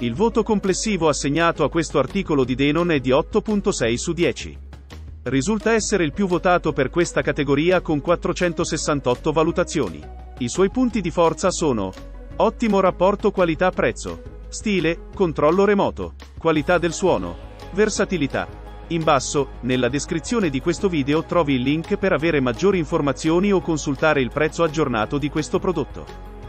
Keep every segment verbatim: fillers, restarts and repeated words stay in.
Il voto complessivo assegnato a questo articolo di Denon è di otto virgola sei su dieci. Risulta essere il più votato per questa categoria con quattrocentosessantotto valutazioni. I suoi punti di forza sono: ottimo rapporto qualità-prezzo, stile, controllo remoto, qualità del suono, versatilità. In basso, nella descrizione di questo video trovi il link per avere maggiori informazioni o consultare il prezzo aggiornato di questo prodotto.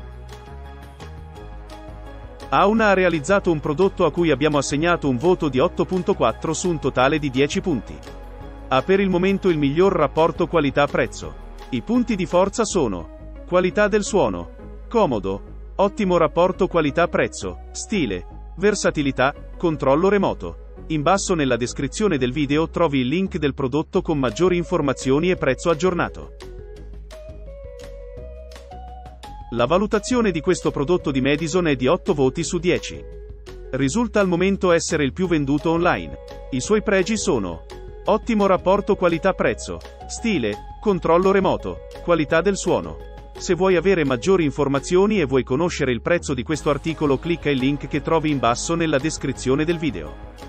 Auna ha realizzato un prodotto a cui abbiamo assegnato un voto di otto virgola quattro su un totale di dieci punti. Ha per il momento il miglior rapporto qualità-prezzo. I punti di forza sono: qualità del suono, comodo, ottimo rapporto qualità-prezzo, stile, versatilità, controllo remoto. In basso nella descrizione del video trovi il link del prodotto con maggiori informazioni e prezzo aggiornato. La valutazione di questo prodotto di Madison è di otto voti su dieci. Risulta al momento essere il più venduto online. I suoi pregi sono: ottimo rapporto qualità-prezzo, stile, controllo remoto, qualità del suono. Se vuoi avere maggiori informazioni e vuoi conoscere il prezzo di questo articolo, clicca il link che trovi in basso nella descrizione del video.